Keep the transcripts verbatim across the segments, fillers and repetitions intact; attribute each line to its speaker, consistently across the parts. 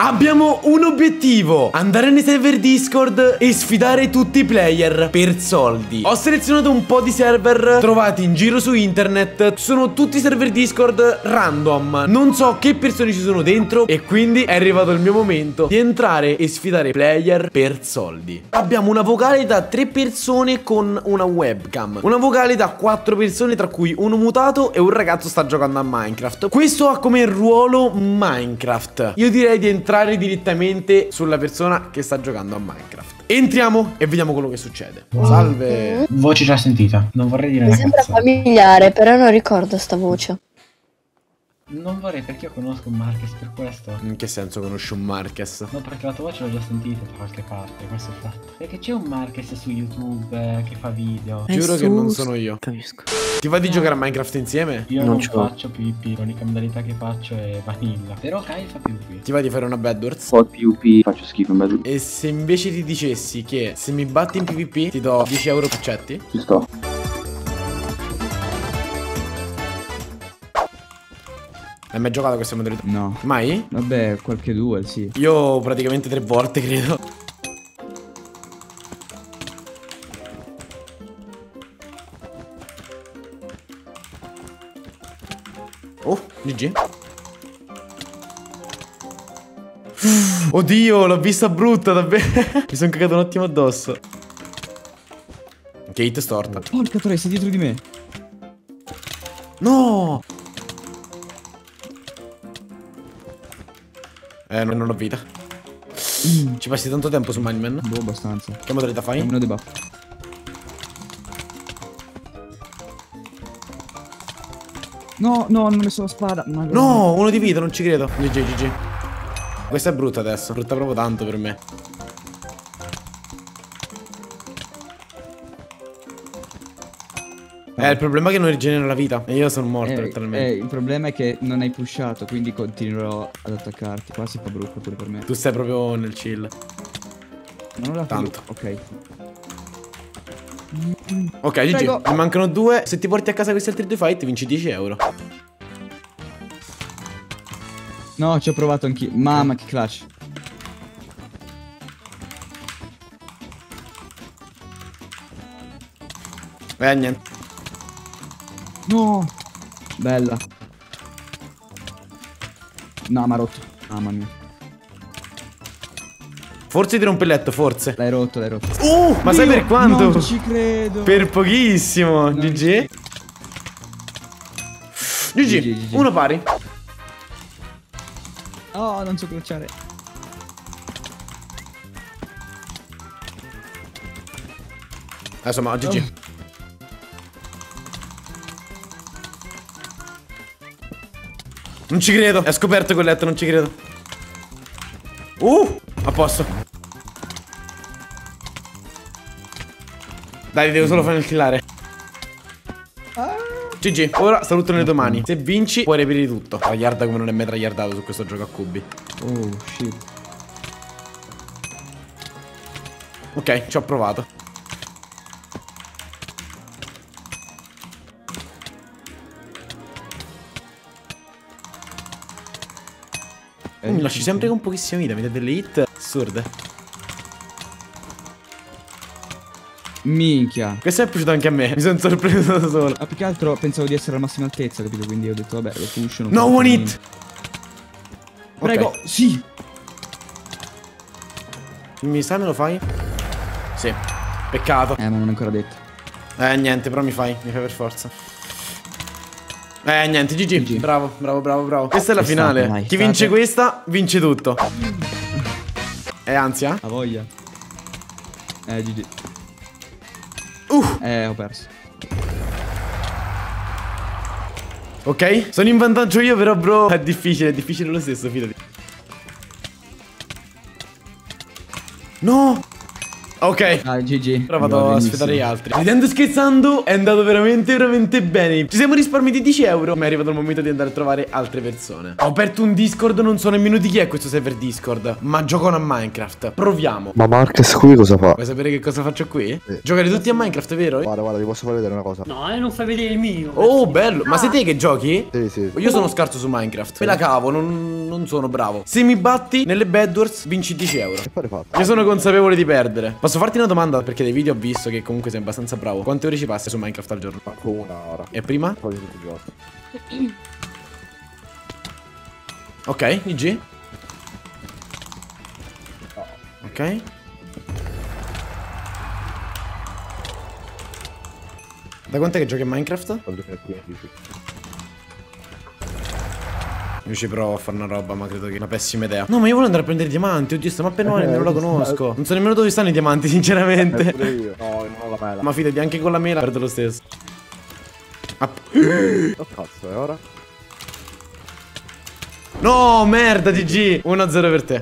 Speaker 1: Abbiamo un obiettivo: andare nei server Discord e sfidare tutti i player per soldi. Ho selezionato un po' di server trovati in giro su internet. Sono tutti server Discord random. Non so che persone ci sono dentro e quindi è arrivato il mio momento di entrare e sfidare player per soldi. Abbiamo una vocale da tre persone con una webcam, una vocale da quattro persone tra cui uno mutato e un ragazzo sta giocando a Minecraft. Questo ha come ruolo Minecraft. Io direi di entrare direttamente sulla persona che sta giocando a Minecraft. Entriamo e vediamo quello che succede. Salve.
Speaker 2: Voce già sentita. Non vorrei dire una
Speaker 3: Mi sembra
Speaker 2: cazzata.
Speaker 3: familiare, però non ricordo sta voce.
Speaker 2: Non vorrei, perché io conosco un Marques, per questo.
Speaker 1: In che senso conosci un Marques?
Speaker 2: No, perché la tua voce l'ho già sentita da qualche parte, questo è il fatto. Perché c'è un Marques su YouTube eh, che fa video.
Speaker 1: Giuro che non sono io.
Speaker 4: Capisco.
Speaker 1: Ti va di giocare a Minecraft insieme?
Speaker 2: Io
Speaker 4: Non
Speaker 2: non,
Speaker 4: ce l'ho.
Speaker 2: faccio PvP, l'unica modalità che faccio è vanilla. Però Kai fa PvP.
Speaker 1: Ti va di fare una Bedwars?
Speaker 4: Ho PvP, faccio schifo in mezzo.
Speaker 1: E se invece ti dicessi che se mi batti in PvP ti do dieci euro, accetti?
Speaker 4: Ci sto.
Speaker 1: Hai mai giocato a questa modalità?
Speaker 5: No.
Speaker 1: Mai?
Speaker 5: Vabbè, qualche duel, sì.
Speaker 1: Io praticamente tre volte credo. Oh, G G. Oddio, l'ho vista brutta davvero. Mi sono cagato un attimo addosso. Che hit storta.
Speaker 5: Porca troia, sei dietro di me.
Speaker 1: No. Eh, non, non ho vita.
Speaker 5: Mm.
Speaker 1: Ci passi tanto tempo su Mineman?
Speaker 5: Boh, abbastanza.
Speaker 1: Che modalità fai?
Speaker 5: Almeno debuff. No, no, non ho messo la spada. Madonna.
Speaker 1: No, uno di vita, non ci credo. G G, G G. Questa è brutta adesso. Brutta proprio tanto per me. Eh, il problema è che non rigenera la vita. E io sono morto
Speaker 5: Eh,
Speaker 1: letteralmente.
Speaker 5: eh, il problema è che non hai pushato, quindi continuerò ad attaccarti. Qua si fa brutto pure per me.
Speaker 1: Tu stai proprio nel chill.
Speaker 5: Ma non la
Speaker 1: Tanto.
Speaker 5: Ok.
Speaker 1: Ok, G G.
Speaker 5: Prego.
Speaker 1: Ne mancano due. Se ti porti a casa questi altri due fight, vinci dieci euro.
Speaker 5: No, ci ho provato anch'io. Mamma, che clutch.
Speaker 1: Eh, niente.
Speaker 5: No. Bella. No, ma ha rotto. Mamma mia.
Speaker 1: Forse ti rompe il letto, forse.
Speaker 5: L'hai rotto, l'hai rotto.
Speaker 1: Uh, ma sai per quanto?
Speaker 5: Non ci credo.
Speaker 1: Per pochissimo.
Speaker 5: Non
Speaker 1: G G.
Speaker 5: ci-
Speaker 1: G G.
Speaker 5: G G, G G.
Speaker 1: Uno pari.
Speaker 5: Oh, non so clutchare.
Speaker 1: Adesso ma G G. Non ci credo. È scoperto quel letto, non ci credo. Uh, a posto. Dai, devo solo fare il killare. G G. Ora salutano le domani. Se vinci puoi reperire tutto. Tragliarda come non è mai tragliardato su questo gioco a cubi.
Speaker 5: Oh, shit.
Speaker 1: Ok, ci ho provato.
Speaker 5: Eh,
Speaker 1: Mi lasci sempre con pochissima vita. Mi dai delle hit assurde.
Speaker 5: Minchia.
Speaker 1: Questo è piaciuto anche a me. Mi sono sorpreso da solo.
Speaker 5: Ma più che altro pensavo di essere alla massima altezza, capito? Quindi ho detto, vabbè, lo push. Non
Speaker 1: No,
Speaker 5: faccio
Speaker 1: one
Speaker 5: niente.
Speaker 1: hit.
Speaker 5: Prego,
Speaker 1: Ok.
Speaker 5: sì.
Speaker 1: Mi sa me lo fai? Sì. Peccato.
Speaker 5: Eh, ma non è ancora detto.
Speaker 1: Eh, niente, però mi fai. Mi fai per forza. Eh, niente, G G.
Speaker 5: G G.
Speaker 1: Bravo, bravo, bravo, bravo. Questa è la
Speaker 5: Ci
Speaker 1: finale.
Speaker 5: state, dai,
Speaker 1: Chi vince
Speaker 5: state.
Speaker 1: questa, vince tutto. E ansia?
Speaker 5: Ha voglia. Eh, G G.
Speaker 1: Uh.
Speaker 5: Eh, ho perso.
Speaker 1: Ok? Sono in vantaggio io, però, bro. È difficile, è difficile lo stesso, fidati. No! Ok.
Speaker 5: Ah, G G.
Speaker 1: Ora vado
Speaker 5: Va
Speaker 1: a
Speaker 5: benissimo.
Speaker 1: sfidare gli altri. Ridendo e scherzando, è andato veramente, veramente bene. Ci siamo risparmiati dieci euro. Ma è arrivato il momento di andare a trovare altre persone. Ho aperto un Discord, non so nemmeno di chi è questo server Discord, ma giocano a Minecraft. Proviamo.
Speaker 6: Ma Marques qui cosa fa?
Speaker 1: Vuoi sapere che cosa faccio qui?
Speaker 6: Sì.
Speaker 1: Giocare tutti a Minecraft, vero?
Speaker 6: Guarda, guarda, ti posso far vedere una cosa.
Speaker 7: No, eh, non fai vedere il mio.
Speaker 1: Oh, bello. Ma sei te che giochi?
Speaker 6: Sì, sì.
Speaker 1: Io sono scarso su Minecraft. Me la cavo, non, non sono bravo. Se mi batti nelle Bed Wars vinci dieci euro.
Speaker 6: Che fare fatto?
Speaker 1: Io sono consapevole di perdere. Posso farti una domanda? Perché dai video ho visto che comunque sei abbastanza bravo. Quante ore ci passi su Minecraft al giorno?
Speaker 6: Manco una ora.
Speaker 1: E prima?
Speaker 6: Poi tutti i giorni.
Speaker 1: Ok, I G. Ok. Da quant'è che giochi a Minecraft?
Speaker 6: Dal duemilaquindici.
Speaker 1: Io ci provo a fare una roba, ma credo che è una pessima idea. No, ma io voglio andare a prendere i diamanti. Oddio, sta mappa è nuova,
Speaker 6: Eh,
Speaker 1: nemmeno la
Speaker 6: ci sta.
Speaker 1: conosco. Non so nemmeno dove stanno i diamanti,
Speaker 6: Eh,
Speaker 1: sinceramente.
Speaker 6: pure io. No, non ho la mela.
Speaker 1: Ma fidati, anche con la mela perdo lo stesso. Ah,
Speaker 6: Oh cazzo, e ora?
Speaker 1: no, merda, G G. uno a zero per te.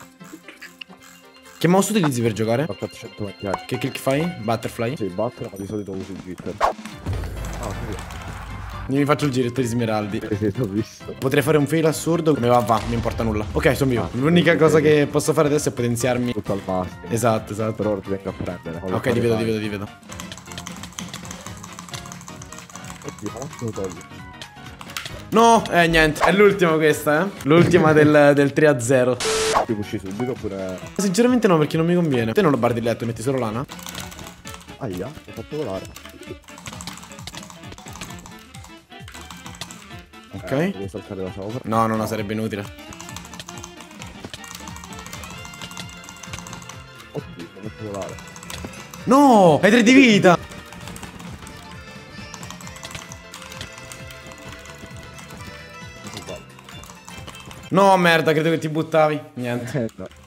Speaker 1: Che mouse utilizzi per giocare?
Speaker 6: Ho fatto centoventi anni.
Speaker 1: Che click fai? Butterfly?
Speaker 6: Sì, battere, ma di solito uso il jitter. Ah, sì.
Speaker 1: Io mi faccio il giretto di smeraldi.
Speaker 6: Sì, sì, l'ho visto.
Speaker 1: Potrei fare un fail assurdo. Come va, va, mi importa nulla. Ok, sono vivo. L'unica cosa che posso fare adesso è potenziarmi.
Speaker 6: Tutto al massimo.
Speaker 1: Esatto, esatto.
Speaker 6: Per ora ti vengo a prendere. Voglio
Speaker 1: Ok,
Speaker 6: fare
Speaker 1: ti vedo,
Speaker 6: mai.
Speaker 1: ti vedo, ti vedo.
Speaker 6: Oddio, ma non te lo togli.
Speaker 1: No, eh, niente. È l'ultima questa, eh. L'ultima del, del tre a zero.
Speaker 6: Ti pusci subito oppure...
Speaker 1: Sinceramente no, perché non mi conviene. Te non lo bardi il letto, metti solo lana.
Speaker 6: Aia, mi ho fatto volare.
Speaker 1: Ok.
Speaker 6: Eh, devo saltare da sopra.
Speaker 1: No, no, no, sarebbe inutile.
Speaker 6: Oddio, mi ho fatto volare.
Speaker 1: No, hai tre di vita.
Speaker 6: Non so
Speaker 1: No, merda, credo che ti buttavi. Niente.
Speaker 6: fare. Eh, no.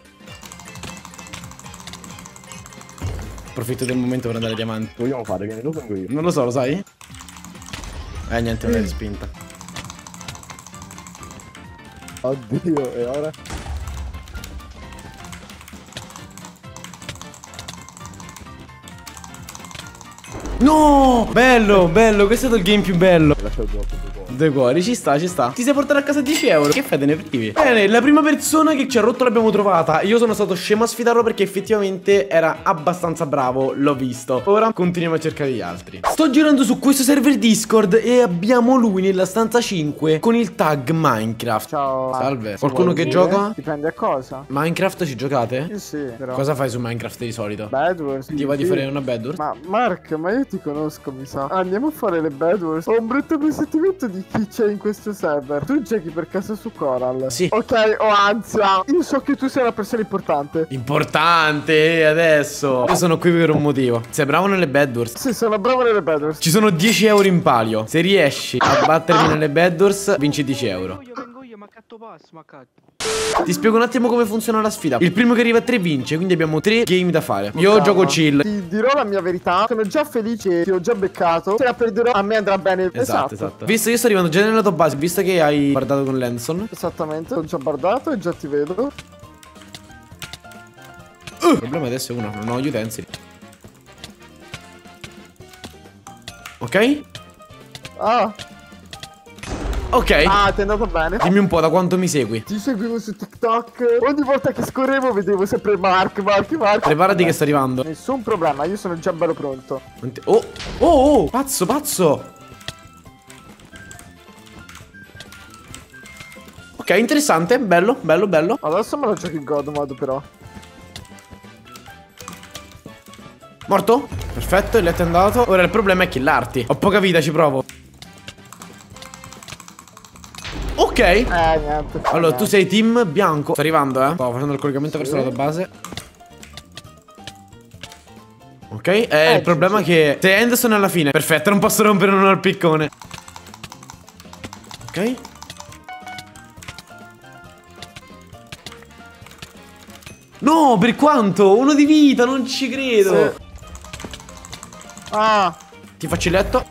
Speaker 1: Approfitto del momento per andare ai diamanti.
Speaker 6: Che vogliamo fare? Che ne lo vengo io.
Speaker 1: Non lo so, lo sai? Eh, niente, non l'hai respinta.
Speaker 6: Oddio, e ora?
Speaker 1: No! Bello, bello, questo è stato il game più bello.
Speaker 6: Lascia il gioco, due cuori.
Speaker 1: Due cuori, ci sta, ci sta. Ti sei portato a casa dieci euro. Che fai, te ne privi? Bene, la prima persona che ci ha rotto l'abbiamo trovata. Io sono stato scemo a sfidarlo perché effettivamente era abbastanza bravo. L'ho visto. Ora continuiamo a cercare gli altri. Sto girando su questo server Discord e abbiamo lui nella stanza cinque con il tag Minecraft.
Speaker 7: Ciao.
Speaker 1: Salve.
Speaker 7: Si
Speaker 1: Qualcuno
Speaker 7: vuole
Speaker 1: che
Speaker 7: dire?
Speaker 1: gioca?
Speaker 7: Dipende a cosa.
Speaker 1: Minecraft ci giocate?
Speaker 7: Io sì, però.
Speaker 1: Cosa fai su Minecraft di solito?
Speaker 7: Bad Wars.
Speaker 1: Ti va di
Speaker 7: sì.
Speaker 1: fare una bad wars?
Speaker 7: Ma Mark, ma io ti conosco, mi sa. Andiamo a fare le Bad Wars. Ho un brutto presentimento di chi c'è in questo server. Tu giochi per caso su Coral?
Speaker 1: Sì.
Speaker 7: Ok, ho ansia. Io so che tu sei una persona importante.
Speaker 1: Importante, eh, adesso. Io sono qui per un motivo. Sei bravo nelle bad wars?
Speaker 7: Sì, sono bravo nelle Bad Wars.
Speaker 1: Ci sono dieci euro in palio. Se riesci a battermi nelle bad wars, vinci dieci euro.
Speaker 8: Io vengo io, ma catto passo, ma catto.
Speaker 1: Ti spiego un attimo come funziona la sfida. Il primo che arriva a tre vince, quindi abbiamo tre game da fare. Io
Speaker 7: Calma.
Speaker 1: gioco chill.
Speaker 7: Ti dirò la mia verità. Sono già felice, ti ho già beccato. Se la perderò, a me andrà bene.
Speaker 1: Esatto, esatto. Visto che io sto arrivando già nella tua base, visto che hai guardato con Lanson.
Speaker 7: Esattamente, ho già bardato e già ti vedo.
Speaker 1: Il problema adesso è uno, non ho gli utensili. Ok?
Speaker 7: Ah,
Speaker 1: Ok.
Speaker 7: ah, ti è andato bene.
Speaker 1: Dimmi un po' da quanto mi segui.
Speaker 7: Ti seguivo su TikTok. Ogni volta che scorrevo vedevo sempre Mark, Mark, Mark.
Speaker 1: Preparati che sto arrivando.
Speaker 7: Nessun problema, io sono già bello pronto.
Speaker 1: Non ti- Oh, oh, oh, pazzo, pazzo. Ok, interessante, bello, bello, bello.
Speaker 7: Adesso me lo giochi in God mode però.
Speaker 1: Morto? Perfetto, il letto è andato. Ora il problema è killarti. Ho poca vita, ci provo. Ok.
Speaker 7: Eh, niente.
Speaker 1: Allora, tu sei team bianco. Sto arrivando, eh. Sto facendo il collegamento verso la tua base. Ok. Eh,
Speaker 7: Eh,
Speaker 1: il problema è che sei Anderson alla fine. Perfetto, non posso rompere uno al piccone. Ok. No, per quanto? Uno di vita, non ci credo.
Speaker 7: Sì. Ah,
Speaker 1: Ti faccio il letto.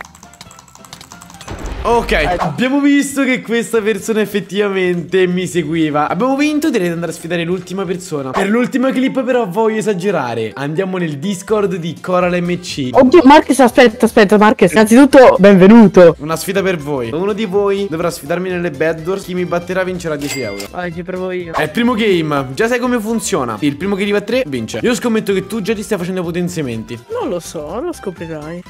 Speaker 1: Ok, abbiamo visto che questa persona effettivamente mi seguiva. Abbiamo vinto, direi di andare a sfidare l'ultima persona. Per l'ultima clip però voglio esagerare. Andiamo nel Discord di Coral M C.
Speaker 9: Oddio, Marcus, aspetta, aspetta, Marcus. Innanzitutto, benvenuto.
Speaker 1: Una sfida per voi. Uno di voi dovrà sfidarmi nelle bad doors. Chi mi batterà vincerà dieci euro.
Speaker 9: Vai, ci provo io.
Speaker 1: È il primo game. Già sai come funziona. Il primo che arriva a tre vince. Io scommetto che tu già ti stai facendo potenziamenti.
Speaker 9: Non lo so, lo scoprirai.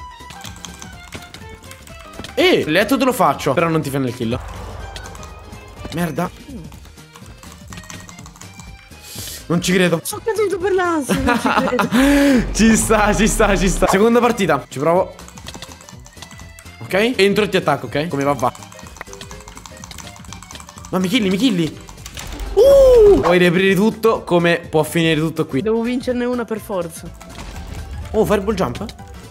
Speaker 1: E il letto te lo faccio. Però non ti fai nel kill. Merda. Non ci credo.
Speaker 9: Sono caduto per l'ansia, non ci credo.
Speaker 1: Ci sta, ci sta, ci sta. Seconda partita, ci provo. Ok, entro e ti attacco, ok? Come va va. Ma mi killi, mi killi. Uh! Puoi riaprire tutto, come può finire tutto qui.
Speaker 9: Devo vincerne una per forza.
Speaker 1: Oh, fireball jump?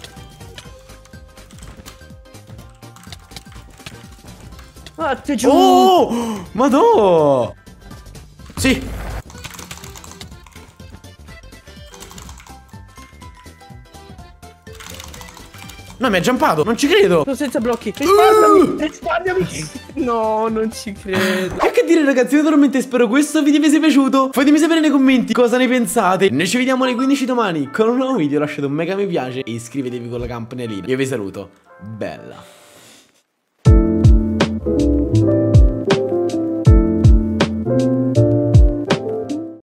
Speaker 9: Ah, te giù.
Speaker 1: Oh, madò. Sì. No, mi ha jumpato, non ci credo.
Speaker 9: Sono senza blocchi. Risparmiami, risparmiami. No, non ci credo.
Speaker 1: E che dire ragazzi, io naturalmente spero questo video vi sia piaciuto. Fatemi sapere nei commenti cosa ne pensate. Noi ci vediamo alle quindici domani con un nuovo video. Lasciate un mega mi piace e iscrivetevi con la campanellina. Io vi saluto. Bella.